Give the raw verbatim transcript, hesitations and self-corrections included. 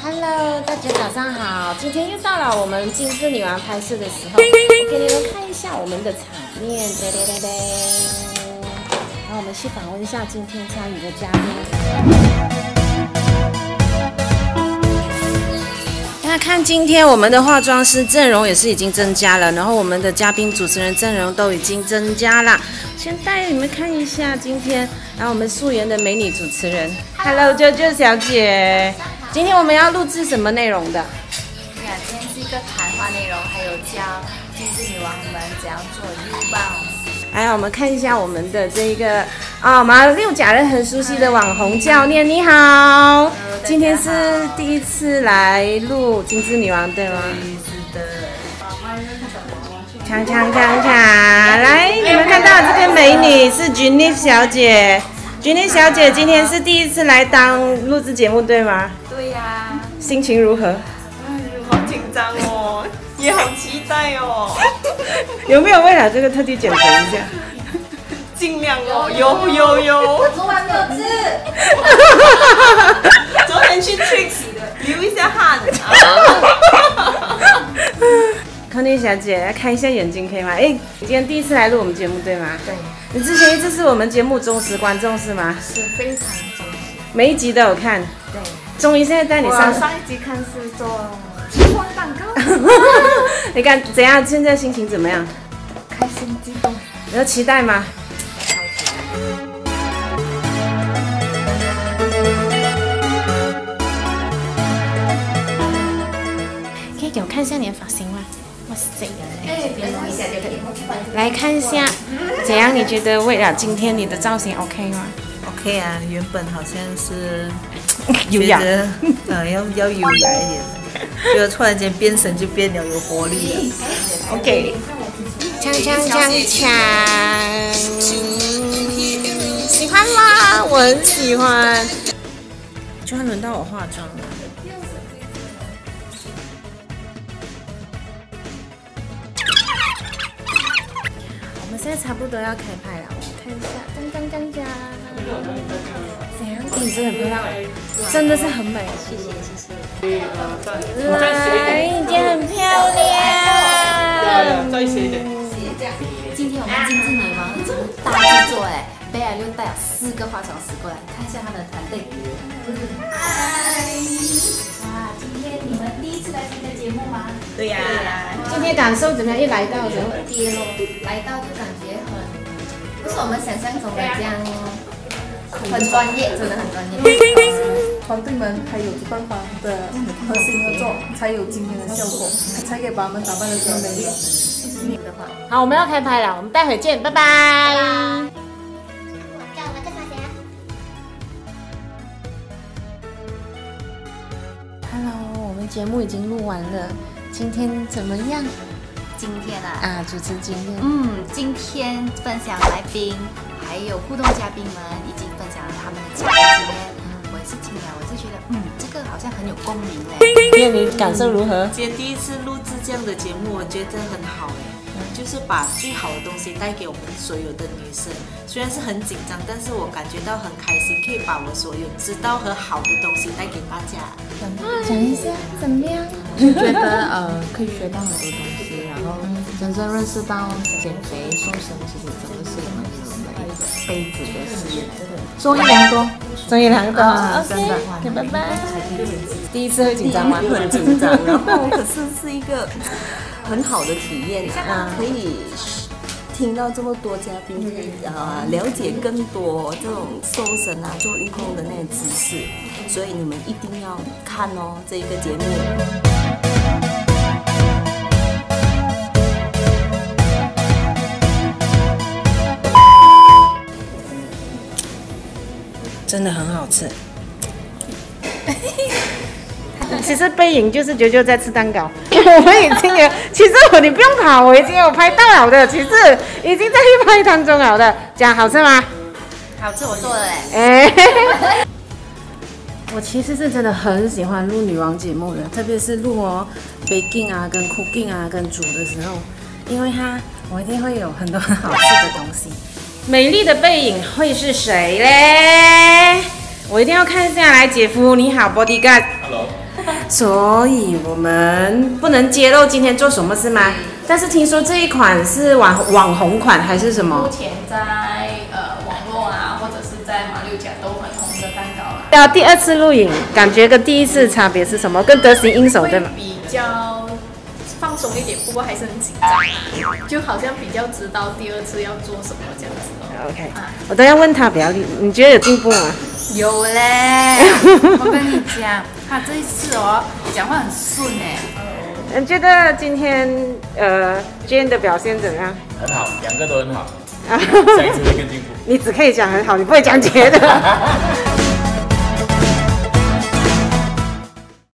Hello， 大家早上好！今天又到了我们金枝女王拍摄的时候，我给你们看一下我们的场面，对对对对。然后我们去访问一下今天参与的嘉宾。大家看，今天我们的化妆师阵容也是已经增加了，然后我们的嘉宾主持人阵容都已经增加了。先带你们看一下今天，然后我们素颜的美女主持人 ，Hello， 啾啾小姐。今天我们要录制什么内容的？ 对啊，今天是一个谈话内容，还有教金枝女王们怎样做 U-bounce。 来，我们看一下我们的这个啊，我们六甲人很熟悉的网红教练，你好。今天是第一次来录金枝女王，对吗？ 是的。 锵锵锵锵！来，你们看到这个美女是 Jenny 小姐。Jenny 小姐今天是第一次来当录制节目，对吗？ 对呀、啊。 心情如何？ 哎呦，好紧张哦，也好期待哦。 有没有为了这个特地减肥一下？ 尽量哦，有有有。昨晚没有吃。昨天去 Tricks 流一下汗。 康妮小姐，来看一下眼睛可以吗？哎，你今天第一次来录我们节目对吗？ 对。 你之前一直是我们节目忠实观众是吗？ 是非常忠实， 每一集都有看。 对。 终于现在带你上。 上一集看是做烛光蛋糕。 你看怎样？现在心情怎么样？ 开心激动。 你有期待吗？可以给我看一下你的发型吗？哇塞！ 哎，别弄一下就可以。 来看一下，怎样？你觉得为了今天你的造型 OK 吗 ？OK 啊，原本好像是优雅， 呃，要要优雅一点的，就突然间变身就变了，有活力了。 OK， 锵锵锵锵！喜欢吗？我很喜欢。居然轮到我化妆了。现在差不多要开拍了，我看一下，锵锵锵锵，怎样？你真的很漂亮，真的是很美，谢谢谢谢。来，你今天很漂亮。 再斜一点。 今天我们金枝女王的大制作哎，贝尔又带了四个化妆师过来，看一下他们的团队。嗨，哇，今天你们第一次来参加节目吗？ 对呀。 今天感受怎么样？一来到就跌咯，来到就感觉很，不是我们想象中的这样，很专业，真的很专业。 团队们还有主办方的核心合作，才有今天的效果，才可以把我们打扮得这么美丽。 好，我们要开拍了，我们待会见，拜拜。Hello， 我们节目已经录完了，今天怎么样？ 今天啊， 啊，主持今天， 嗯，今天分享来宾还有互动嘉宾们已经分享了他们的节目经验，我也是听了，我是觉得，嗯，这个好像很有共鸣嘞。 那你感受如何？ 今天第一次录制这样的节目，我觉得很好哎，就是把最好的东西带给我们所有的女生。虽然是很紧张，但是我感觉到很开心，可以把我所有知道和好的东西带给大家。 讲一下怎么样？ 就觉得呃可以学到很多东西，然后真正认识到减肥瘦身其实真的是一门一辈子的事业。受益良多， 受益良多。 啊，真的。 OK， 拜拜。第一次会紧张吗？ 很紧张，然后可是是一个很好的体验，可以听到这么多嘉宾，可以啊了解更多这种瘦身啊、做运动的那些知识，所以你们一定要看哦这一个节目。 真的很好吃。其实背影就是啾啾在吃蛋糕，我们已经有，其实我你不用跑，我已经有拍到了的，其实已经在拍当中了的。讲好吃吗？ 好吃，我做的嘞。 哎，我其实是真的很喜欢录女王节目的，特别是录哦 baking 啊、跟 cooking 啊、跟煮的时候，因为它我一定会有很多很好吃的东西。美丽的背影会是谁嘞？我一定要看下来，姐夫你好 ，bodyguard。 Hello。 所以我们不能揭露今天做什么是吗？但是听说这一款是网网红款还是什么？ 目前在呃网络啊，或者是在马六甲都很红的蛋糕啦。 对啊，第二次录影，感觉跟第一次差别是什么？跟得心应手对吗？ 比较放松一点，不过还是很紧张，就好像比较知道第二次要做什么这样子哦。 OK，、啊、我都要问他比较厉，你觉得有进步吗？ 有嘞，我跟你讲，他这一次哦，讲话很顺哎。 你觉得今天呃 Jane 的表现怎么样？ 很好，两个都很好，下一次会更进步。 你只可以讲很好，你不会讲觉得。